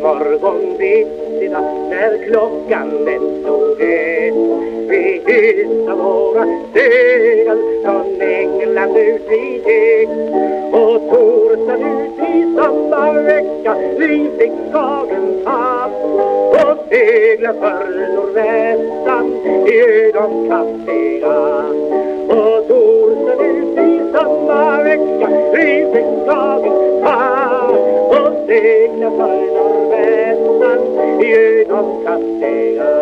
morgon bittida när klockan den slog ett. Vi hissade våra segel från England ut i gick. Och torsdag ut i samma vecka vi fick dagen pass. Och segla för nordvästan i ögonkaffiga. Och torsdag ut i samma vecka vi fick dagen pass. Och segla för nordvästan i ögonkaffiga.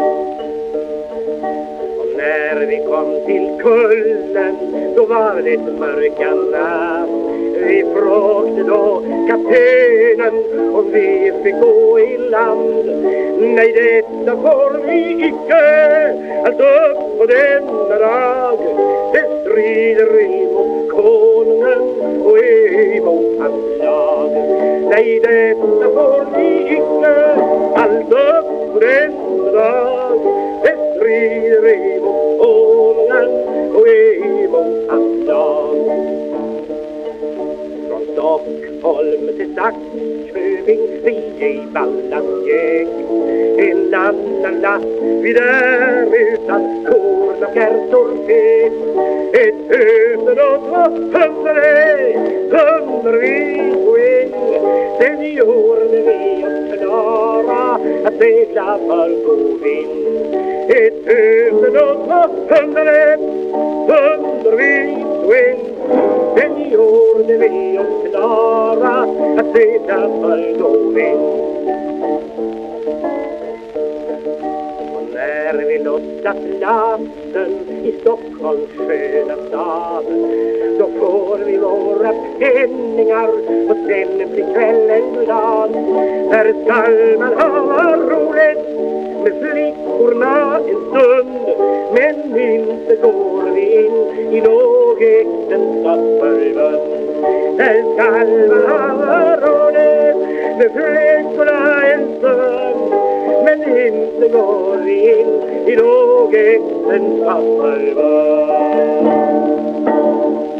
När vi kom till kullen, då var det mörka natt. Vi frågade då kaptenen om vi fick gå i land. Nej, detta får vi icke, allt upp på denna dag. Det strider emot konungen och emot hans lag. Nej, detta får vi icke, allt upp på denna dag. Det strider emot konungen och emot hans lag. Från Stockholm till Saxköping vi i Ballandsgäng. En annan natt vi där utan korn och ärtor fet. Ett ösen och 200 vi poäng. Den gjorde vi oss klara att segla för god vind. Ett ösen och 200 vi poäng. Den gjorde vi oss klara att segla för god vind. Och när vi lossat lasten i Stockholms sköna stad, då får vi våra penningar och sen blir kvällen glad. Där skall man ha roligt med flickorna en stund, men inte går vi in i något äktenskapsförbund. Där skall man ha roligt med flickorna en stund, men inte går vi in i något äktenskapsförbund.